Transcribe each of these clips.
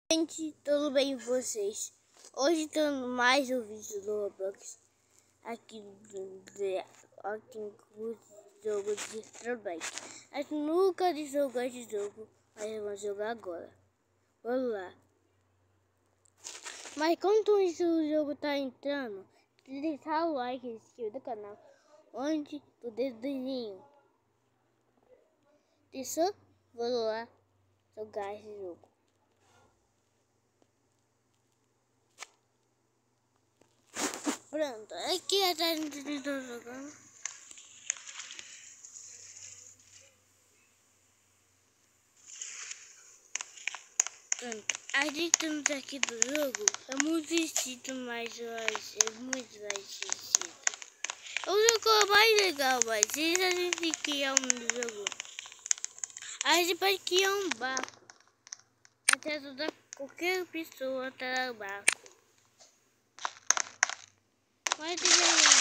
Gente, tudo bem com vocês? Hoje tendo mais um vídeo do Roblox aqui no jogo de Starbuck. A gente nunca jogou esse jogo, mas vamos jogar agora. Vamos lá. Mas enquanto o jogo tá entrando, deixar o like e se inscrever no canal onde do dedinho. Isso, vamos lá jogar esse jogo. Pronto, aqui a gente está jogando. Pronto, a gente estamos aqui do jogo. É muito difícil, mas é muito mais difícil. O jogo é mais legal, mas se a gente criar um jogo, a gente pode criar um barco. Até ajudar qualquer pessoa a ter um barco. Mas tem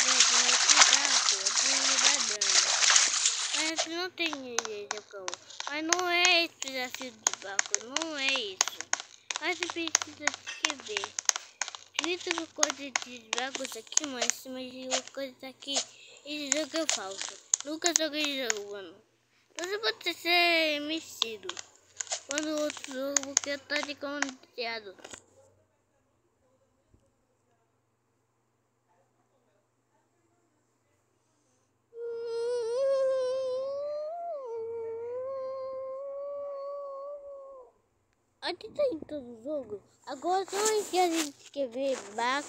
mas não tem jeito, mas não é esse desafio do barco, não é isso. Mas você precisa escrever. Escrito com coisa de barcos aqui, mas uma coisa aqui. Esse jogo é falso. Nunca joguei esse jogo, mano. Você pode ser mexido quando o outro jogo, porque eu tô de conteado. Aqui tá em todo o jogo. Agora só em que a gente escrever barco.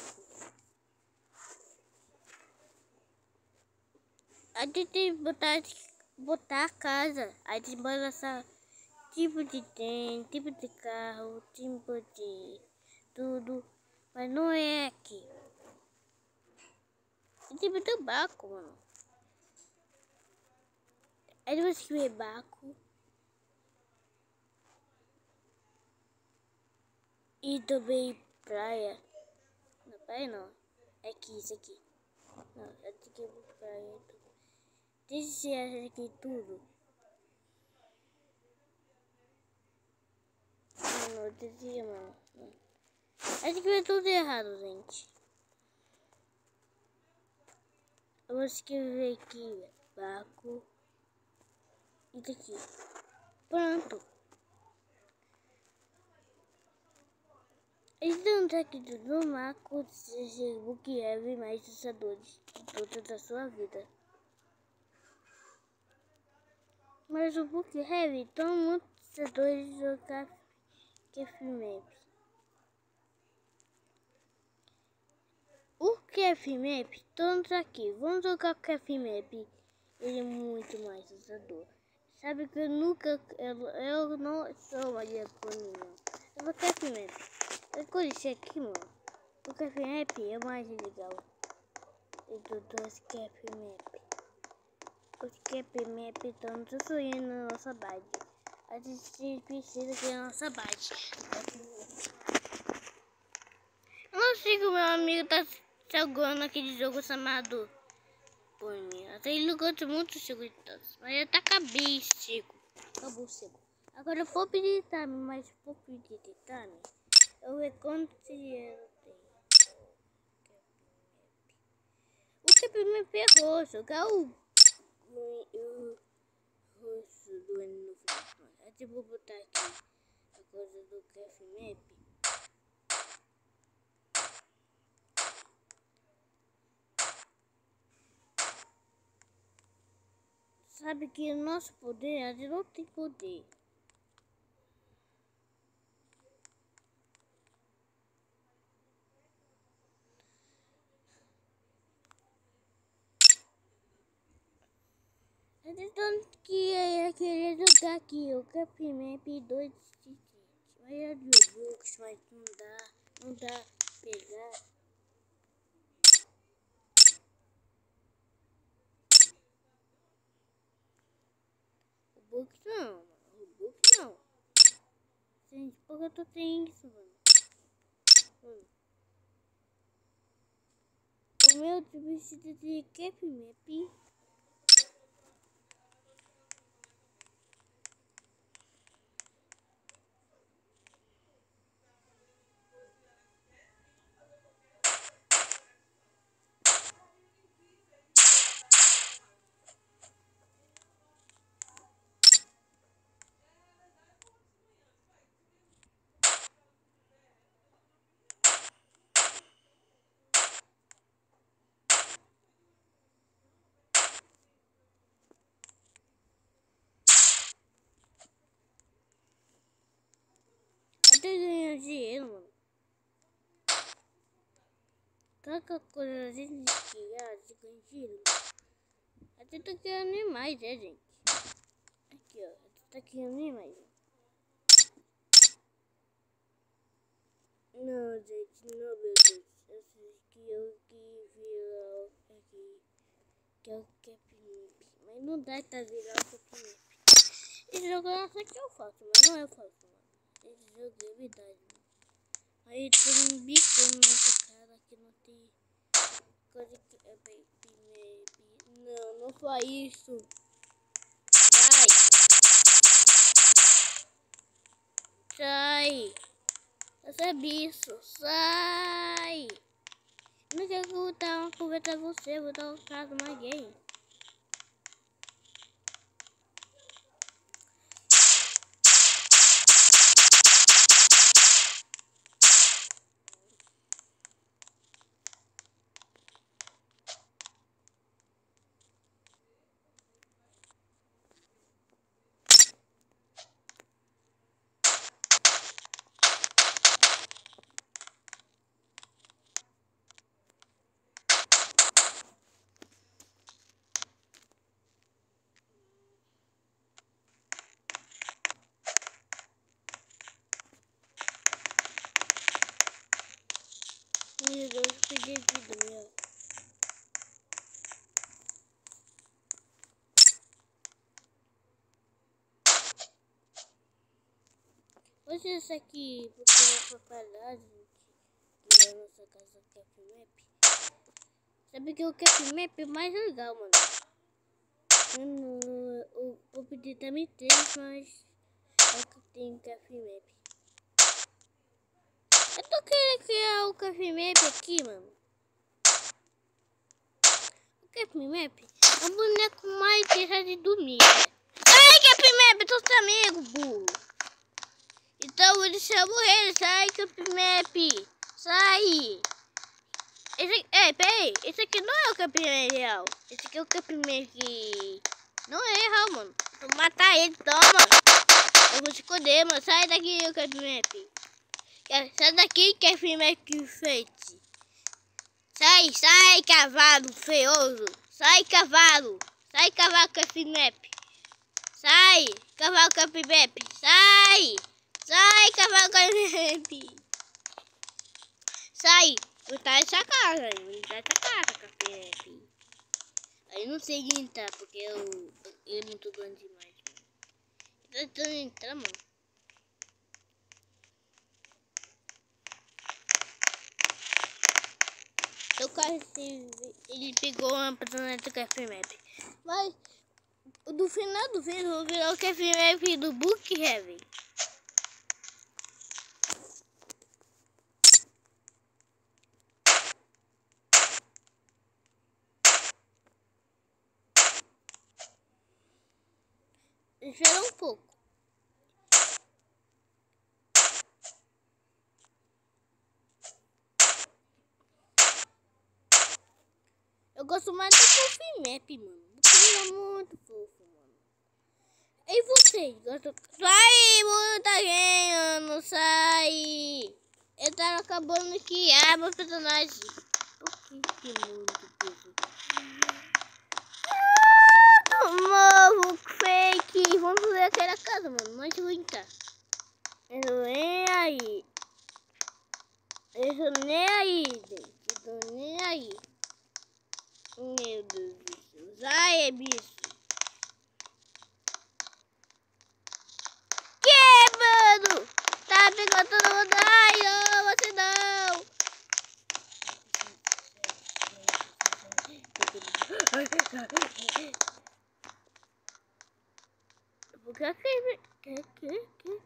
A gente tem que botar a casa. A gente pode lançar tipo de trem, tipo de carro, tipo de tudo. Mas não é aqui. É tipo de barco, mano. Aí você escrever barco. E também praia. Não, praia não. É aqui, isso aqui. Não, é aqui praia. Deixa eu aqui tudo. Não, dizia, mano. Acho que vai tudo errado, gente. Eu vou escrever aqui, barco. Isso aqui. Pronto. Estamos aqui no marco de book heavy mais usadores de toda a sua vida. Mas o book heavy tem muitos usadores de jogar Maps. O Map, estamos aqui. Vamos jogar o Map. Ele é muito mais usador. Sabe que eu não sou uma japonesa. Eu vou Map. Eu conheci aqui, mano. O Map é mais legal. E do Map. O Map estamos sonhando na nossa base. A gente precisa ter a nossa base. Eu não sei que o meu amigo tá jogando aquele jogo chamado Pony. Até ele não gosta muito de jogo de tantos. Mas ele tá acabou o seco. Agora eu vou pedir time, mas vou pedir time. Eu ver quanto dinheiro tem. O Map é roxo. Jogar o roxo do ano no final. Eu vou botar aqui a coisa do Map. Sabe que o nosso poder, a gente não tem poder. A gente não querer jogar aqui o Map 2 mas é de Roblox, mas não dá pegar. Roblox não. Gente, por que eu tô tendo isso, mano? O meu precisa de Map. Caraca, coisa de criar, de canjiro. Até tá criando animais, gente? Aqui, ó. Tá criando animais. Não, gente, não, meu Deus. Eu sei que eu que virar aqui. Que é o Capimap. Mas não dá pra virar o Capimap. Esse jogo eu sei que eu faço, mas não é fácil, mano. Esse jogo é verdade, mano. Aí tem um bicho nessa cara que não tem coisa que é Capimap. Não, não faz isso. Sai! Sai! Você é bicho, sai! Não quero que eu dar uma conversa com você, vou dar um caso mais gay. Meu Deus, eu perdi vida, meu. Hoje esse aqui, porque vai preparar, gente, que é a nossa casa Capimap. Sabe que o Capimap é mais legal, mano. O PUBG também tem, mas é que tem Capimap. Eu tô querendo criar o Capimap aqui, mano. O Capimap é um boneco mais deixa de dormir, né? Sai, Capimap, tu tá amigo, burro. Então ele chamou ele, sai, Capimap. Sai. Peraí, esse aqui não é o Capimap real. Esse aqui é o Capimap que não é real, mano. Vou matar ele, toma. Eu vou te esconder, mano. Sai daqui, o Capimap. Sai daqui, Capimap feito. Sai, cavalo feioso. Sai, cavalo. Sai, cavalo Capimap. Sai, cavalo Capimap. Sai, cavalo Capimap. Sai. Vou estar nessa casa, Capimap. Aí não sei entrar, porque ele é muito grande demais, mano. Eu tô tentando entrar, mano. Eu quase ele pegou uma personagem do Capimap. Mas do final do vídeo eu vou virar o Capimap do Book Heavy. Espera um pouco. Eu gosto mais do Capimap, mano. Porque ele é muito fofo, mano. E vocês gostam? Sai, mano, tá ganhando, sai. Eu tava acabando de criar meu personagem. Por que muito fofo? Novo fake. Vamos ver aquela casa, mano. Mas vou entrar. Eu tô nem aí. Eu tô nem aí, gente. Eu tô nem aí. Meu Deus do céu. Sai, bicho. Que, mano? Tá pegando todo mundo. Ai, não, você não. Que?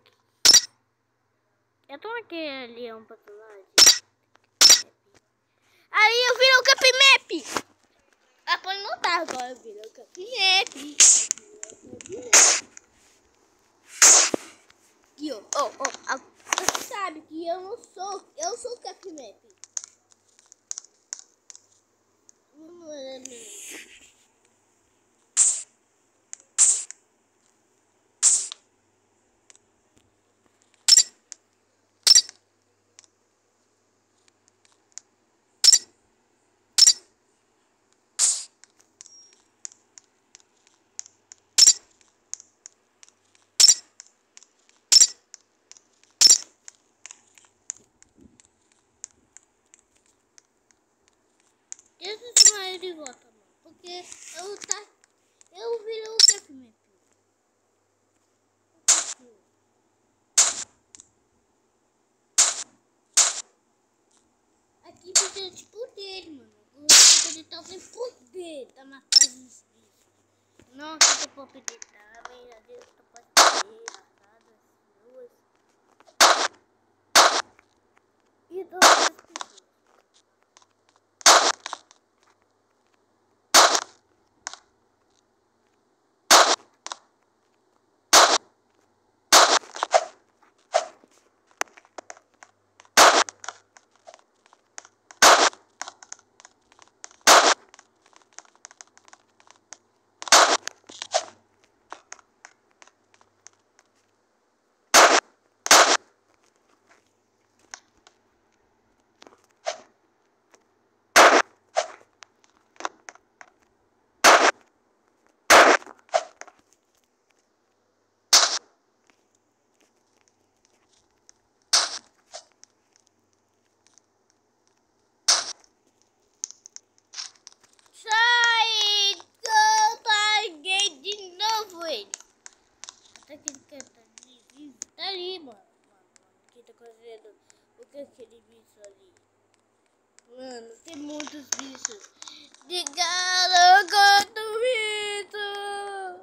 Eu tô aqui ali um personagem. Aí eu virei o Capimap. Ah, pode não tá agora, eu virei o Capimap. Aqui, ó. Você sabe que eu não sou. Eu sou o Capimap. certeza chamar ele de volta, mano. Porque eu virei o Kefimep. Aqui precisa de poder, mano. O poder tá sem poder pra matar os bichos. Não, aqui eu posso pedir também. Às vezes eu posso pedir matar as duas. E todas as pessoas. Sai! Eu paguei de novo ele. Até que ele quer tá ali. Tá ali, mano. Que tá fazendo o que aquele bicho ali? Mano, tem muitos bichos. De cara, quanto bicho!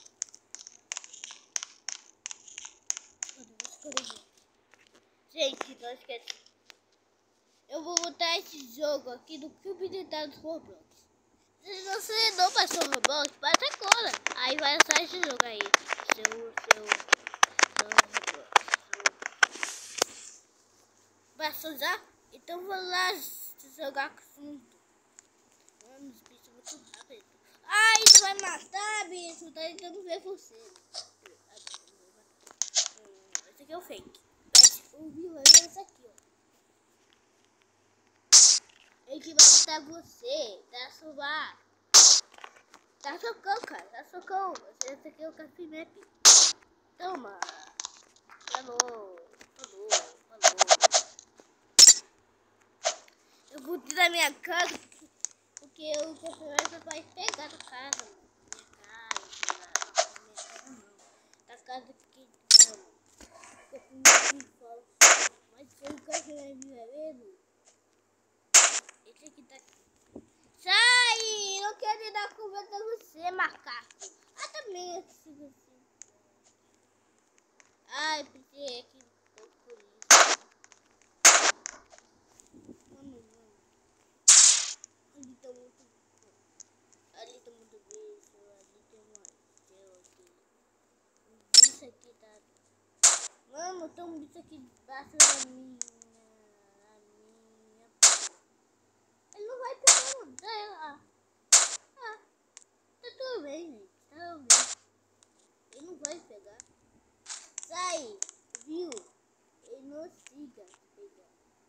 Gente, não esquece. Eu vou botar esse jogo aqui no clube de dados Roblox. Se você não baixou o Roblox, baixa agora. Aí vai lançar esse jogo aí. Seu Roblox. Baixou já? Então vou lá jogar junto. Mano, os bichos muito rápidos. Ai, tu vai matar, bicho. Tá tentando ver você. Esse aqui é o fake. Mas o vilão é esse aqui, ó. Ele que vai matar você. Tá subar. Tá socão, cara. Tá socão. Esse aqui é o Kefimep. Toma. Falou. Eu vou tirar minha casa. Porque o Kefimep vai pegar na casa, mano. Minha casa não. Da casa que não. O Kefimep falso. Mas se o Kefimep é mesmo. Esse aqui tá aqui. Sai! Não quero dar comida a você, macaco. Ah, também assim. Ai, pensei aqui por isso. Mano. Ali tá muito bicho. Ali tem uma aqui. Um bicho aqui tá. Mano, tem um bicho aqui debaixo da minha. Ele não vai pegar, mano. Tá tudo bem, gente. Tá tudo bem. Ele não vai pegar. Sai, viu? Ele não siga pegar.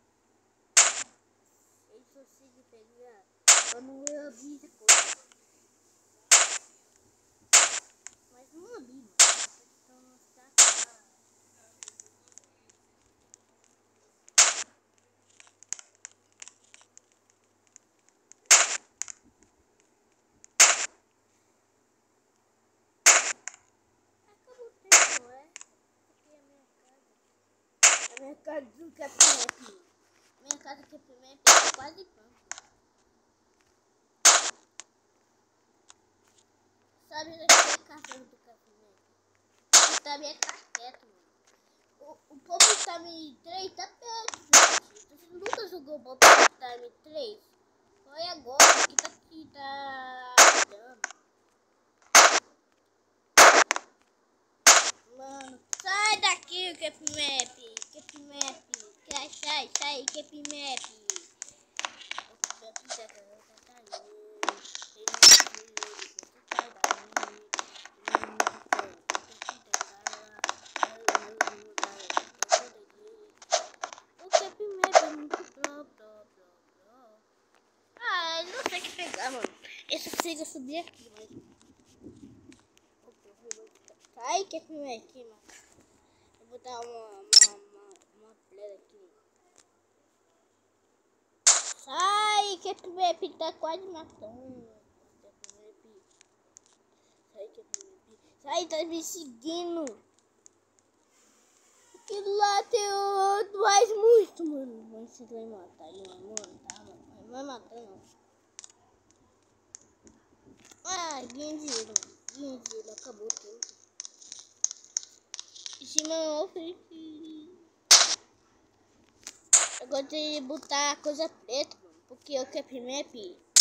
Ele só siga pegar quando eu abrir essa coisa. Mas não abri, mano. Então não está claro. Acabou o tempo, é? Aqui é a minha casa. A minha casa do Kefimep. Minha casa do Kefimep é quase pronta. Sabe onde é a casa do Kefimep? Aqui também é carqueto, mano. O Pop Time 3 tá perto, gente. Você nunca jogou Pop Time 3? Foi agora que tá aqui, tá dando. Mano, sai daqui, Kefimep. Sai, Kefimep. O Kefimep é muito blá. Ah, ele não tem que pegar, mano. Esse consigo subir aqui, mas... Sai, Kefimep aqui, mano. Vou botar uma pedra aqui. Sai, Capimap tá quase matando. Sai, tá me seguindo. Aquilo lá tem outro, mais muito, mano. Mas você vai matar ele, mano. Tá, mano. Não vai matar, não. Ah, ganhei dinheiro, mano. Ganhei dinheiro, acabou o tempo. Esse meu eu gosto de botar coisa preta, mano. Porque o Capimap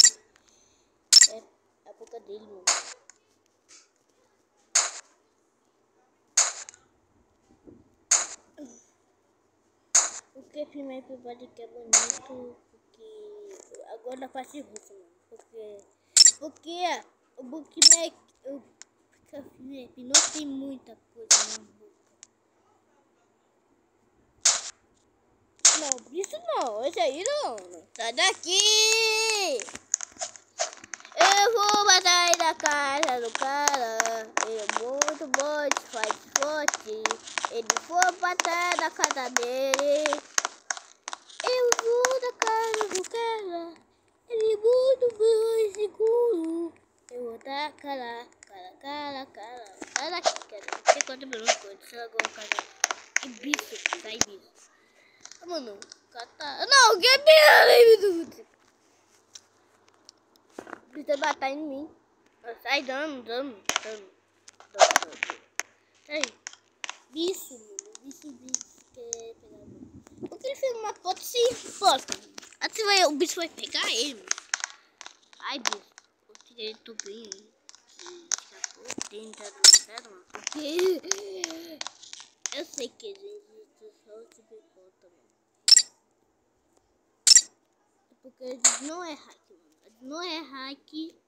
é a boca dele, mano. O Capimap pode que é bonito. Porque agora na parte russa, mano. Porque o Bookmac, o Capimap não tem muita coisa na boca. Não, isso não, esse aí não. Sai daqui! Eu vou matar ele na casa do cara. Ele é muito bom, faz forte. Ele foi matar na casa dele. Eu vou na casa do cara. Ele é muito bom e seguro. Eu vou dar cara. Sai daqui, cara. Tem quanto minutos que eu disse agora, cara? Que bicho, sai bicho. Mano, cata. Não, que bicho! Precisa bater em mim. Sai dando. Sai. Bicho, mano. Bicho, quer pegar a mão. Porque ele fez uma foto sem foto. Assim o bicho vai pegar ele, mano. Ai, bicho. Eu tirei tudo bem aí. Tenta, mano. Porque eu sei que a gente só se conta, mano. Porque eles não é hack, mano. Eles não é hack.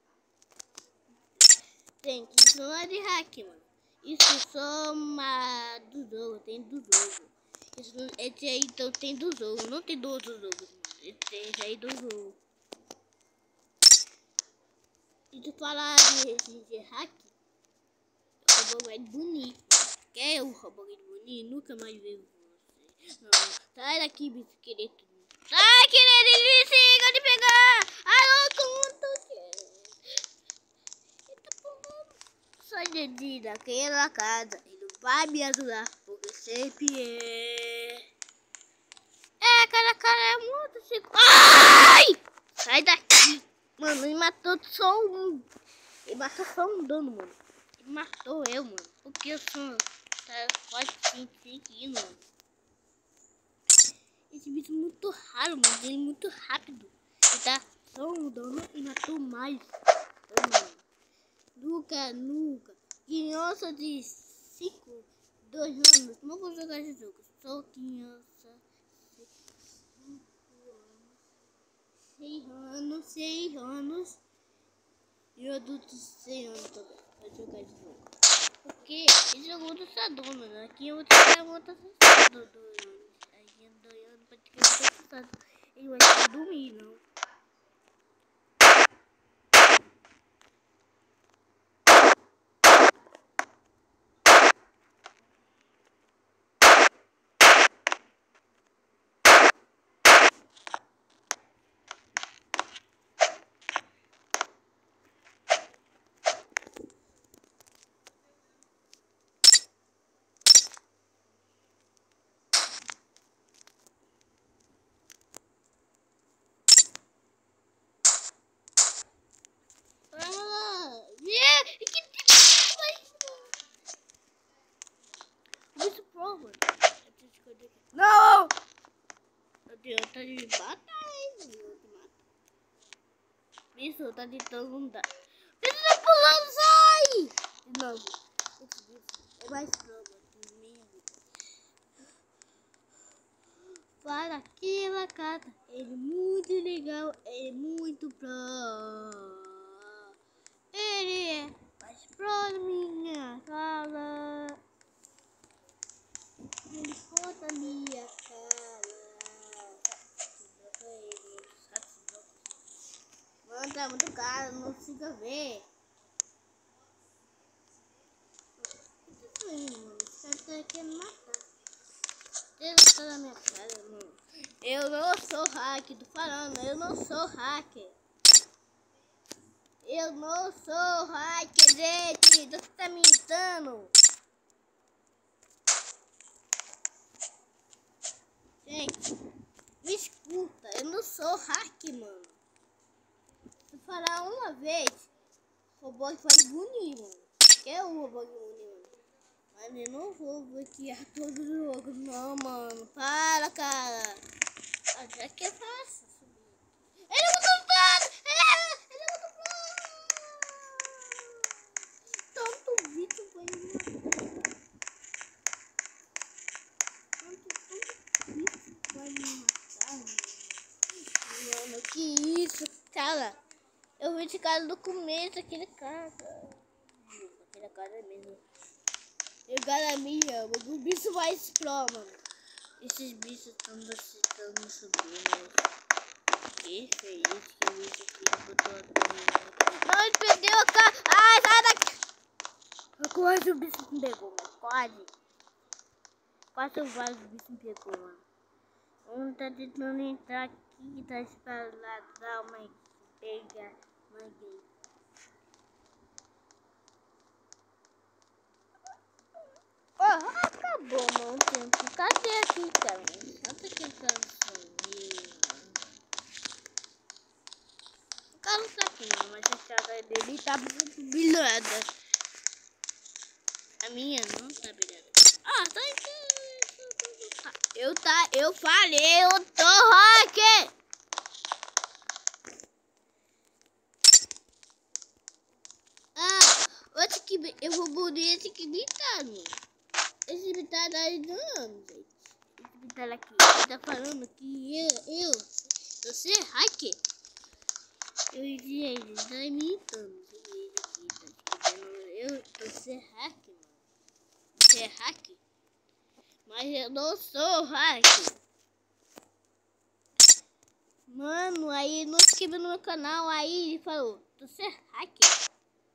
Gente, isso não é de hack, mano. Isso só uma do jogo, tem do jogo. Esse aí então tem do jogo, não tem do outro jogo, mano. Esse aí do jogo. Se tu falar de hack, o robô é bonito. Quer o robô bonito? Nunca mais vejo você. Não, sai daqui, bicho esqueleto. Sai, querido, ele siga de pegar. Alô, como tu quer? Sai de daquela casa. Ele vai me ajudar, porque sempre é. Aquela cara é muito seguro. Ai! Sai daqui. Mano, ele matou só um. Ele matou só um dano, mano. Ele matou eu, mano. Porque eu sou. Tá quase 5 mano. Esse bicho é muito raro, mano. Ele é muito rápido. Ele tá só um dano e matou mais. Mano. Nunca. Criança de 2 anos. Não vou jogar esse jogo. Sou criança. 6 anos. E adulto de 6 anos também. Vai jogar esse jogo. Porque esse jogo é muito assustador, mano. Aqui eu vou ter muito assustador. Aí eu doiando pra ter assustado. Ele vai ter que dormir, não. Não! Eu tô de batalha. Bicho, tá tentando mudar. Bicho, tá pulando, sai! De novo. Esse bicho é mais prova que mesmo. Para aquela casa. Ele é muito legal. Ele é muito pro. Ele é mais pro da minha sala. Ele conta minha cara. Mano, tá muito caro, não consigo ver. Isso aí, mano. Esse cara tá querendo matar. Ele tá na minha cara, mano. Eu não sou sou hacker, tô falando, eu não sou hacker. Eu não sou hacker, gente. Você tá me imitando? Gente, me escuta. Eu não sou hacker, mano. Se eu falar uma vez, o robô vai bunir, mano. Quer o robô bunir, mano? Mas eu não vou bloquear todo o jogo, não, mano. Para, cara. Já que é fácil subir. Ele botou plano! Ele botou plano! Tanto vídeo vai me matar. Tanto vídeo vai me matar, mano. Que isso, cara? Eu vi esse cara do começo, aquele cara. Aquele cara mesmo. O cara me ama. O bicho vai explorar, mano. Esses bichos estão me subindo. Que feliz que o bicho aqui botou a câmera. Não, ele perdeu a cara. Ai, sai daqui. Quase o bicho me pegou, mano. Quase. Quase o bicho me pegou, mano. Um tá tentando entrar aqui, tá esperando dar uma pega. Acabou, mano. Cadê aqui, cara? Cadê aquele cara sumiu? O cara não tá aqui, não, mas a cara dele tá brilhada. A minha não tá brilhada. Tá aqui. Eu falei, eu tô hacker. Eu vou bunir esse que gritado, mano. Esse bitar aí do ano, gente. Esse bitar aqui, ele tá falando que eu sou hacker. Ele tá imitando. Eu sou hacker, mano. Você é hacker? Mas eu não sou hacker. Mano, aí não se inscreveu no meu canal, aí ele falou, você é hacker.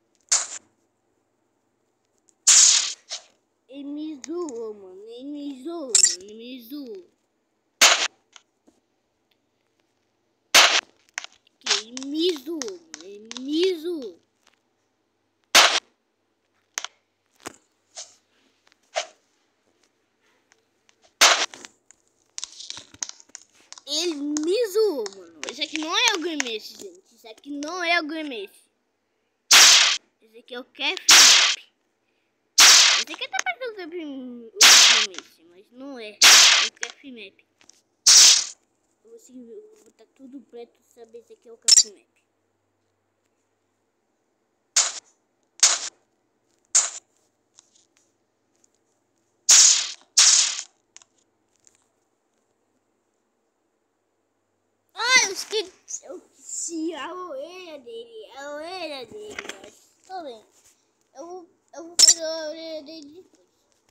Ele me zoou, mano. Ele me zoou. Ele me zoou. Ele me zoou, mano. Esse aqui não é o Grimace, gente. Esse aqui não é o Grimace. Esse aqui é o Kefnap. Esse aqui tá parecendo o Grimace, mas não é. É o Kefnap. Eu vou botar tudo preto pra saber se aqui é o Kefnap. Eu esqueci a orelha dele, mas tô bem. Eu vou fazer a orelha dele depois.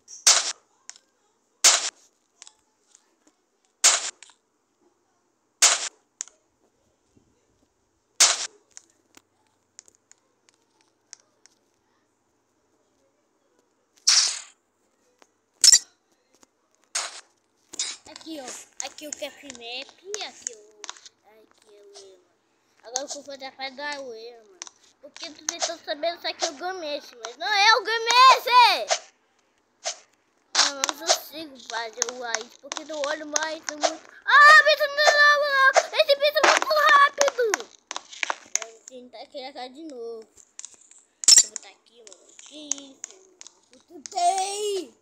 Aqui, ó. Aqui o Kefnap, aqui o Ema. Agora eu vou fazer a fase da Ema, mano. Porque tu tentou sabendo se aqui é o Grimace, mas não é o Grimace! Não consigo fazer o Ice, porque não olho mais, muito... bicho não! Esse bicho é muito rápido! Eu vou tentar criar cara de novo. Vou botar aqui, mano. Que isso, mano? Eu tentei!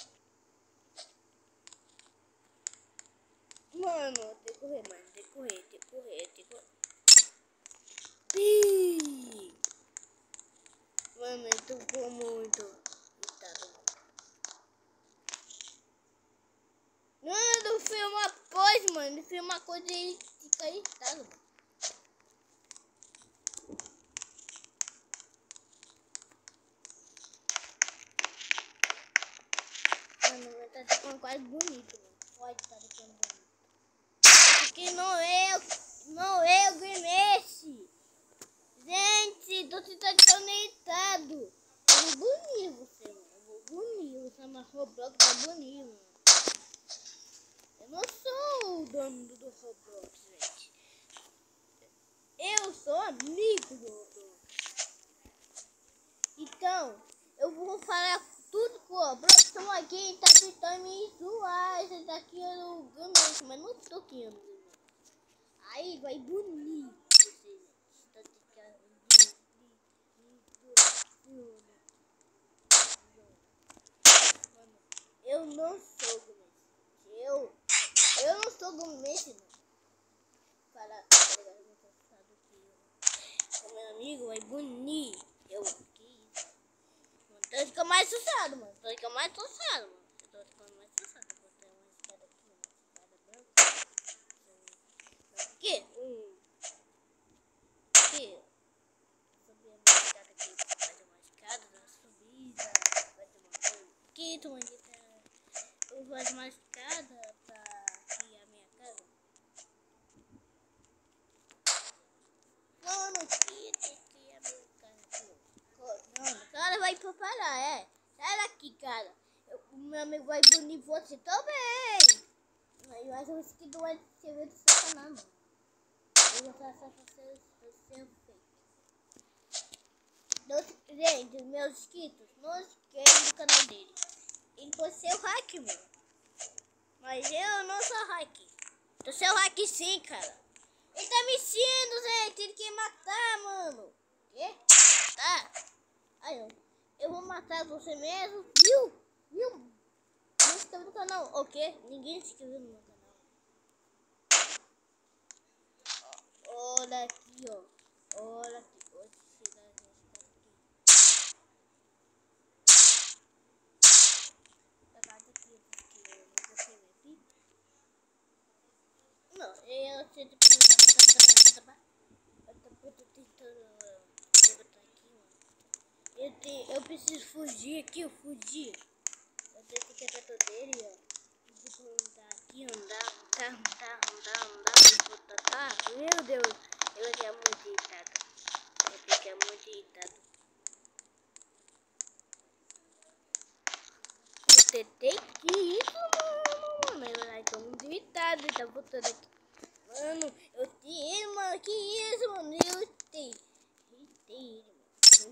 Mano, tem que correr, mano. Tem que correr. Mano, ele tocou muito. Mano, não fez uma coisa, mano. Ele fez uma coisa e ele fica irritado, mano. Mano, tá ficando quase bonito, mano. Pode estar ficando bonito. Esse aqui não é o Grimace. Gente, tô tentando conectado. Eu vou bunir você, mano. Você é uma Roblox, tá bonito, mano. Eu não sou o dono do Roblox. sou amigo do. Então, eu vou falar tudo com o produção aqui, tá tentando me zoar. Esse daqui eu ganho, mas não tô querendo. Aí vai bonito. Eu não sou gourmet. Eu não sou gourmet, não. Para o meu amigo é bonito. Eu aqui. Então fica mais sussado, mano. Então fica mais sussado, mano. Então fica mais sussado. Vou botar uma escada aqui, uma escada branca. Aqui. Aqui. Subir uma escada aqui. Fazer uma escada, uma subida. Fazer uma coisa. Aqui, tu eu vou fazer uma escada pra aqui a minha casa. Mano, aqui a minha casa. Mano, o cara vai preparar, é. Sai daqui, cara. O meu amigo vai punir você também. Mas eu acho que não vai ser do Satanás, mano. Eu vou passar pra ser feito. Gente, meus inscritos, não esqueçam do canal dele. Ele pode ser o hack, mano. Mas eu não sou hack. Eu sou hack sim, cara. Ele tá me ensinando, gente. Ele quer matar, mano. Quê? Tá. Aí, eu vou matar você mesmo. Viu? Não se inscreveu no canal. O quê? Ninguém se inscreveu no meu canal. Olha aqui, ó. Olha aqui. Não, eu sei de eu preciso fugir aqui, eu fugi. Eu tenho que tentar todo ele, ó. Vou andar aqui, andar. Meu Deus, eu aqui é muito irritado. Eu aqui é muito irritado. Eu tentei que isso, mano. Eu tô muito irritado, tá voltando aqui. Mano, eu te mano, que isso, mano? Eu irritei ele, mano.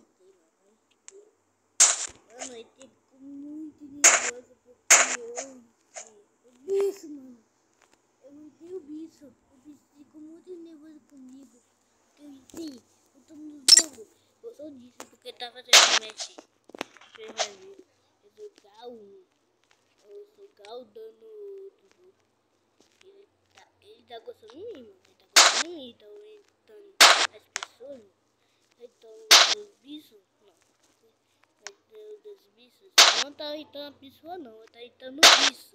Mano, eu fico muito nervoso porque o bicho, mano. Eu irritei o bicho. O bicho ficou muito nervoso comigo. Porque eu irritei. Eu tô no jogo. Eu só disse porque tava fazendo match. Vocês vão ver. Eu sou gal dando do ele tá gostando de mim, mano. Ele tá gostando de mim. Então irritando as pessoas. Então os bichos. Não. Dos bichos. Não tá irritando a pessoa, não. Tá irritando o bicho.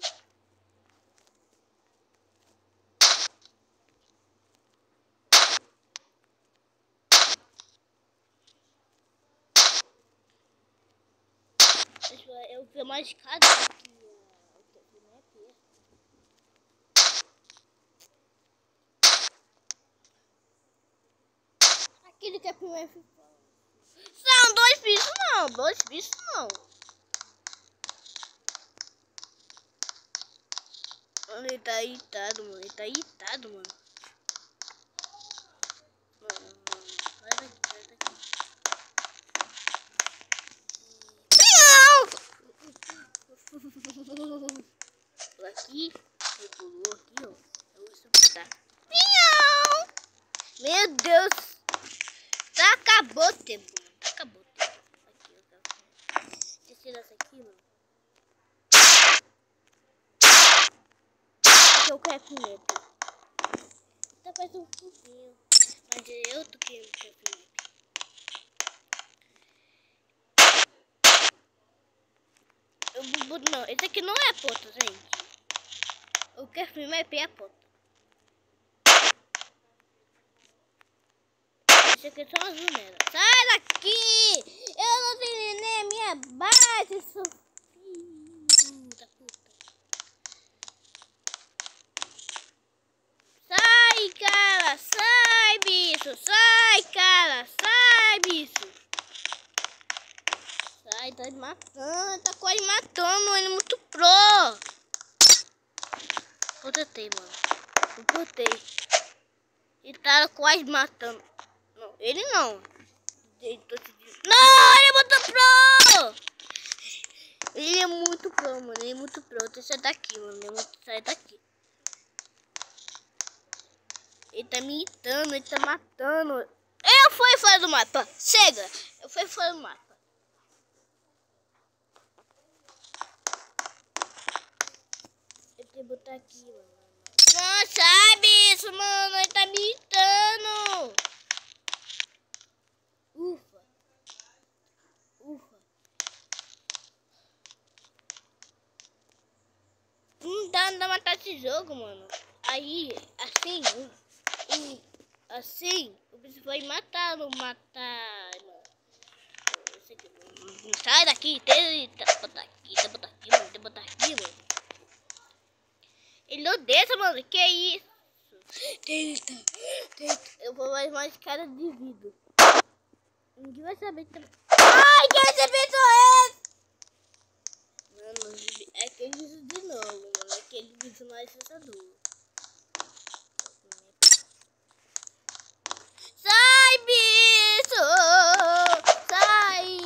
Eu vi uma escada aqui. Aquele que é primeiro. São dois bichos, não. Dois bichos, não. Ele tá irritado, mano. Ele tá irritado, mano. Sai daqui. Aqui, ele pulou aqui, ó. Eu vou suportar. Meu Deus! Tá acabou o tempo, mano. Tá acabou o tempo. Aqui, eu quero. Deixa eu tirar essa aqui, mano. Aqui eu quero comer. Tá fazendo um pouquinho. Mas eu tô querendo comer. Não, esse aqui não é a porta, gente. Eu quero filmar é a porta. Esse aqui é só uma janela. Sai daqui! Eu não tenho nem a minha base, seu filho da puta. Sai, cara! Sai, bicho! Sai, cara! Sai, bicho! Sai, tá me matando, tá quase matando, ele é muito pro. Eu tentei, mano. Eu botei. E tá quase matando. Ele não. Não, ele é muito pro! Ele é muito pro, mano. Ele é muito pro. Tem que sair daqui, mano. Ele tem que sair daqui. Ele tá me irritando, ele tá matando. Eu fui fora do mapa. Chega! Eu fui fora do mapa. Eu tenho que botar aqui, mano. Não sabe isso, mano. Ele tá me irritando. Ufa. Ufa. Não dá pra matar esse jogo, mano. Aí, assim, o bicho vai matar, não matar, mano. Sai daqui, tem que botar aqui, mano. Ele odeia, mano, que isso? Tenta. Eu vou mais cara de vidro. Ninguém vai saber também. Ai, que esse bicho é esse? Mano, é aquele bicho de novo, mano. É aquele bicho mais assustador. Sai, bicho! Sai!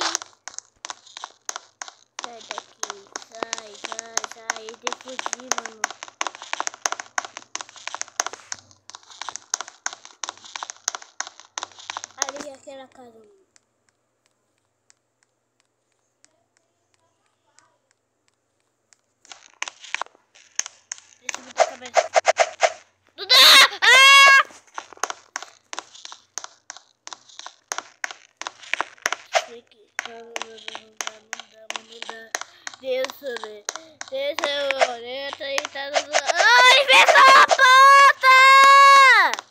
Sai daqui. Sai. Tem que fugir, mano. Ali é aquela casa, mano. Deixa eu botar a cabeça. Duda! Ah! Não dá. Deixa eu aí, tá dando. Ai, fechou a porta!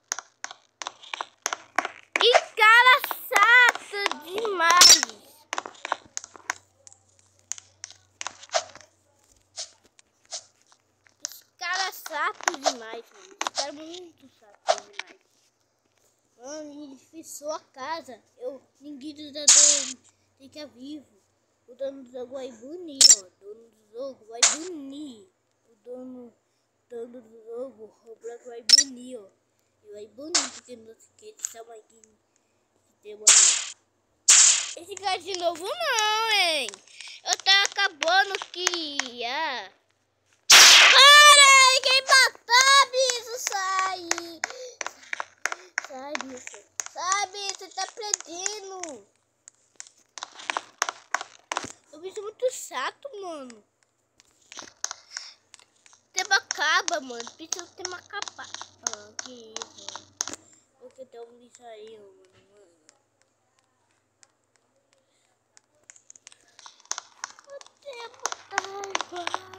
Que cara chato demais! Cara chato demais, mano. Esse cara é muito chato demais. Mano, ele fechou a casa. Ninguém do jogador fica vivo. O dono do jogo vai bunir, ó. O dono do jogo vai bunir. O dono do jogo, o Roblox vai bunir, ó. Ele vai bunir porque não sei que chama aqui de demônio. Esse cara de novo não, hein? Eu tô acabando aqui, ah. Para! Quem matar, bicho? Sai! Sai, bicho. Sai, bicho, tá perdendo. O bicho é muito chato, mano. Tem uma acaba, mano. Bicho tem uma capa. Ah, que isso, mano. Porque tem um bicho aí, mano. O tempo tá igual.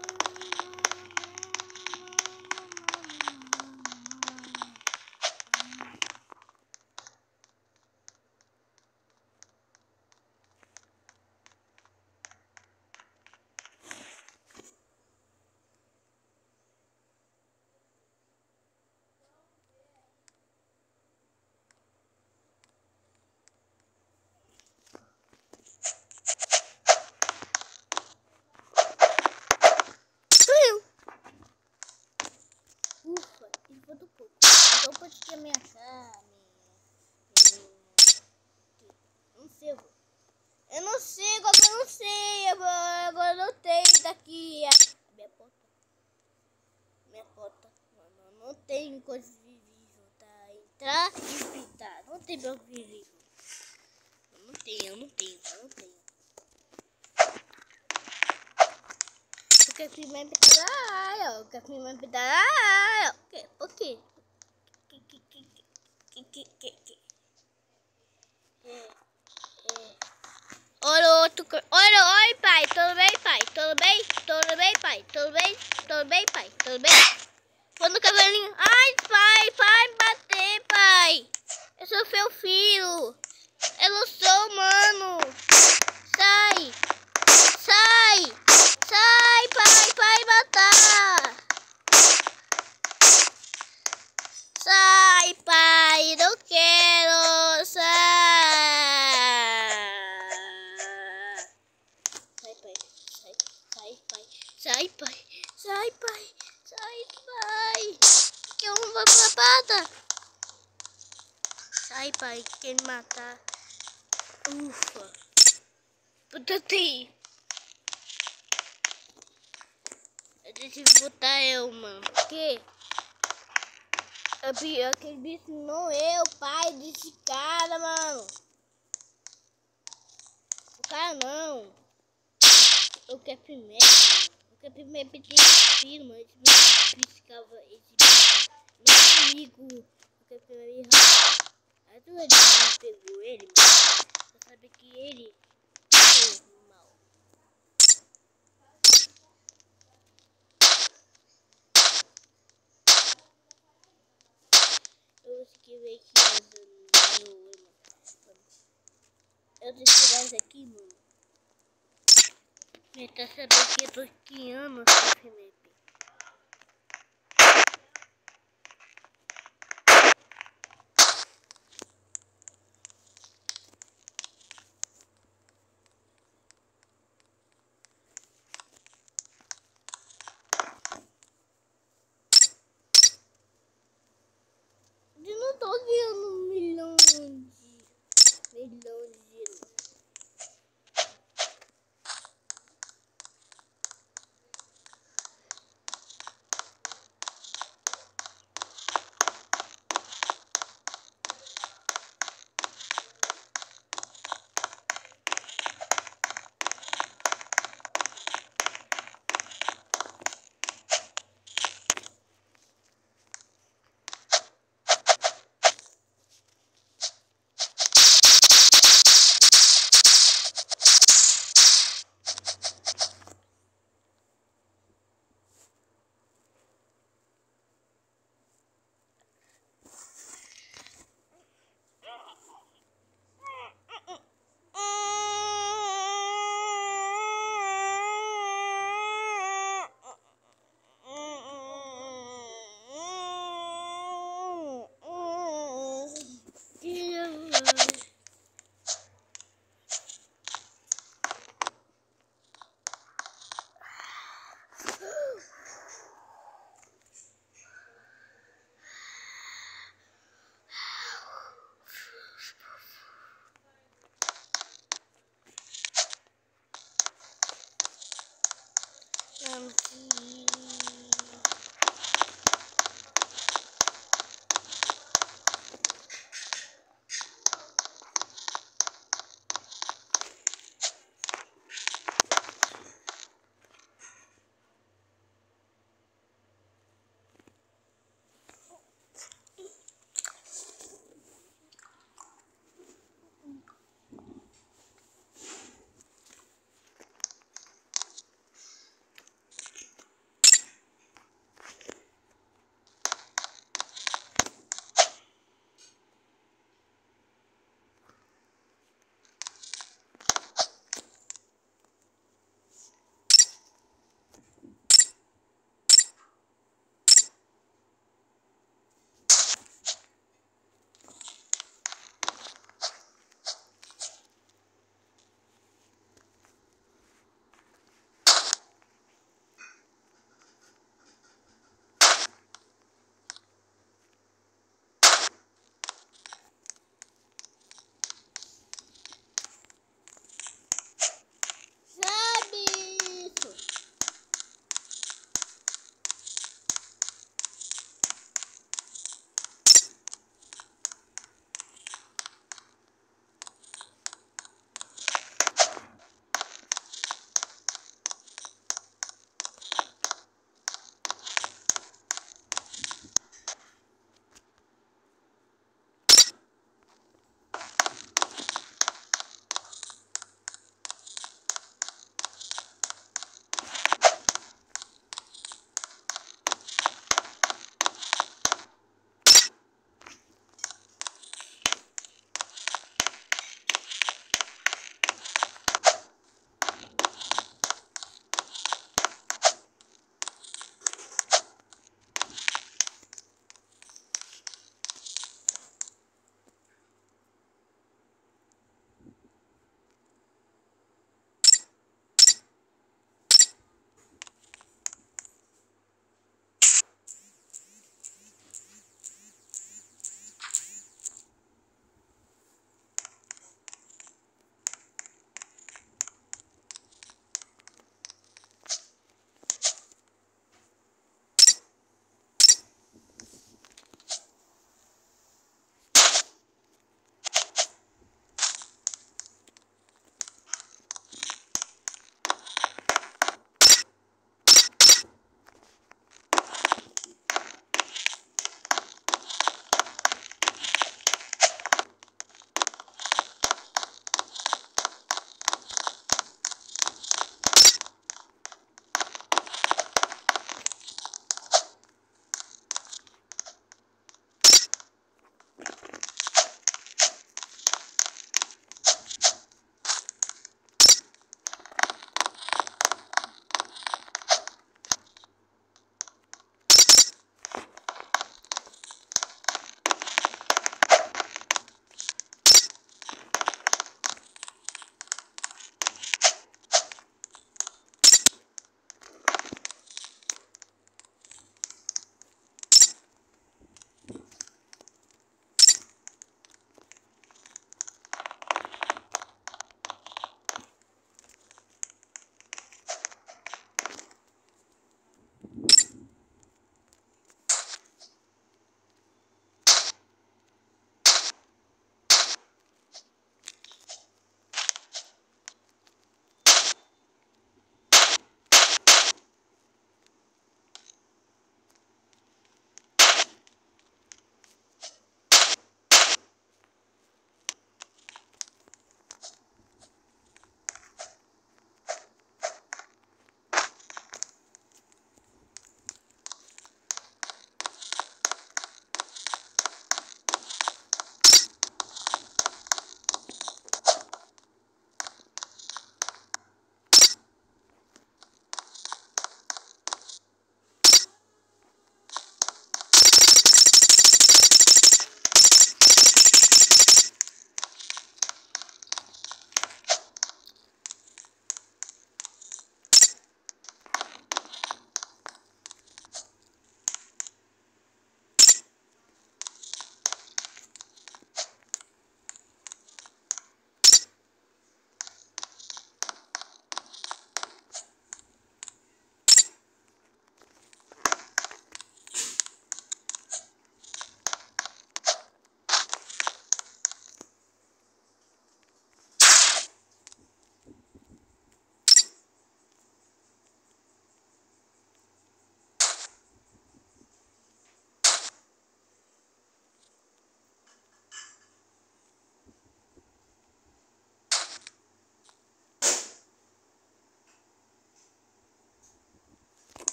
Ufa, ele foi do pouco. Então pode ter minha cara. Eu não sei, agora eu não sei. Agora eu não tenho daqui. Minha porta. Não tem coisa visível, tá? Entrar e pintar. Não tem meu visível. Eu não tenho. Porque primeiro pintar, ó. Por quê? Oi, pai, tudo bem, pai? Tudo bem? Vou no cabelinho. Ai, pai, me bater, pai. Eu sou seu filho. Eu não sou, mano. Sai, pai, matar. Sai, pai, não quero. Sai, pai. Que eu não vou pra pata. Sai, Ai, pai, quer me matar. Ufa. Putati. Eu decidi botar eu, mano. Porque é pior que ele disse não é o pai desse cara, mano. O cara não. Eu quero primeiro, mano. Eu quero primeiro pedir filho, mano. Esse bicho ficava. Esse bicho. Meu amigo. Eu quero primeiro ir. Aí tu não pegou ele, mano. Pra saber que ele é mal. Eu esqueci aqui essa mano. Eu vou tirar isso aqui, mano. Tá sabendo que eu tô esquiando essa Fimep. Eu não tô ganhando um milhão de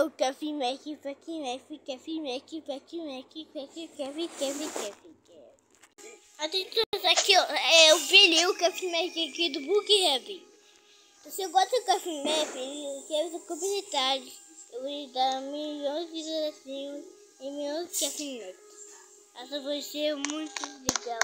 o Kevin Mac. Attenzione aqui, ó, eu vi o Kevin Mac aqui do Book Heavy. Se você gosta do Kevin Mac, quero os comentários. Eu vou dar milhões de desenhos e milhões de Kevin Mac. Essa vai ser muito legal.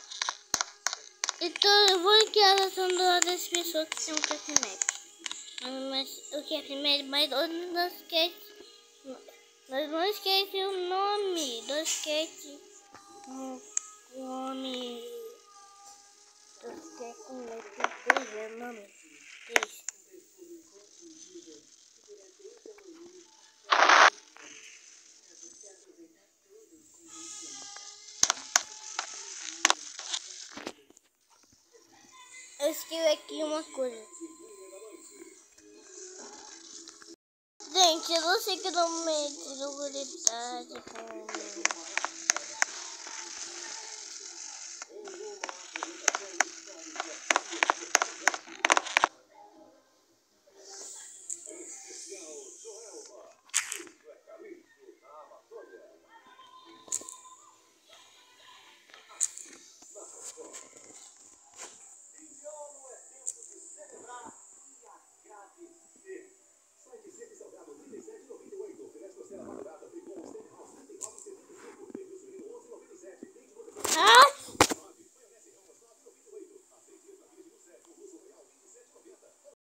Então eu vou criar a ação das pessoas que têm um Kevin Mac. Mas o Kevin Mac, mas não esquece. Nós não esquece o nome. Não esquece o nome. Não esquece o nome. Eu escrevi aqui uma coisa. Gente, eu não sei que nome é de